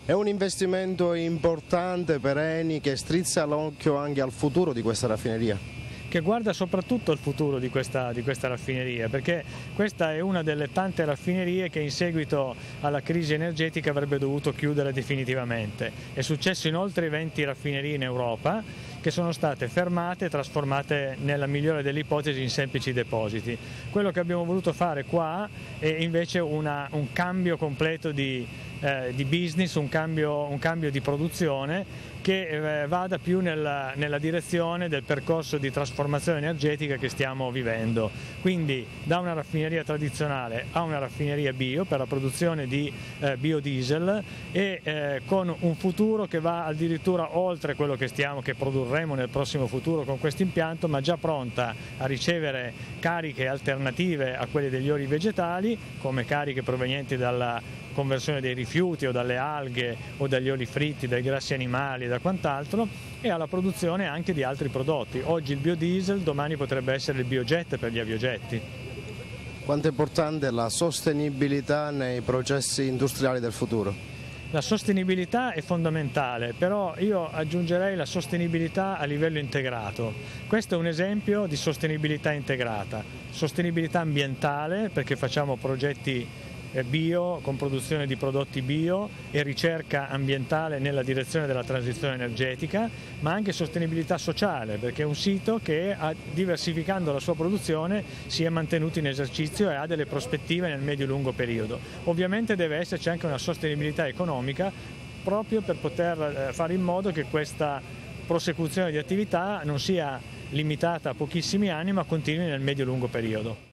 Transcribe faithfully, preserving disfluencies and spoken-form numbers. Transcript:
È un investimento importante per Eni che strizza l'occhio anche al futuro di questa raffineria. Che guarda soprattutto al futuro di questa, di questa raffineria, perché questa è una delle tante raffinerie che in seguito alla crisi energetica avrebbe dovuto chiudere definitivamente. È successo in oltre venti raffinerie in Europa che sono state fermate e trasformate nella migliore delle ipotesi in semplici depositi. Quello che abbiamo voluto fare qua è invece una, un cambio completo di, eh, di business, un cambio, un cambio di produzione che eh, vada più nella, nella direzione del percorso di trasformazione energetica che stiamo vivendo. Quindi da una raffineria tradizionale a una raffineria bio per la produzione di eh, biodiesel e eh, con un futuro che va addirittura oltre quello che, stiamo, che produrremo nel prossimo futuro con questo impianto, ma già pronta a ricevere cariche alternative a quelle degli oli vegetali, come cariche provenienti dalla conversione dei rifiuti o dalle alghe o dagli oli fritti, dai grassi animali e da quant'altro, e alla produzione anche di altri prodotti. Oggi il biodiesel, domani potrebbe essere il biojet per gli aviogetti. Quanto è importante la sostenibilità nei processi industriali del futuro? La sostenibilità è fondamentale, però io aggiungerei la sostenibilità a livello integrato. Questo è un esempio di sostenibilità integrata. Sostenibilità ambientale, perché facciamo progetti bio, con produzione di prodotti bio e ricerca ambientale nella direzione della transizione energetica, ma anche sostenibilità sociale, perché è un sito che, diversificando la sua produzione, si è mantenuto in esercizio e ha delle prospettive nel medio-lungo periodo. Ovviamente deve esserci anche una sostenibilità economica proprio per poter fare in modo che questa prosecuzione di attività non sia limitata a pochissimi anni, ma continui nel medio-lungo periodo.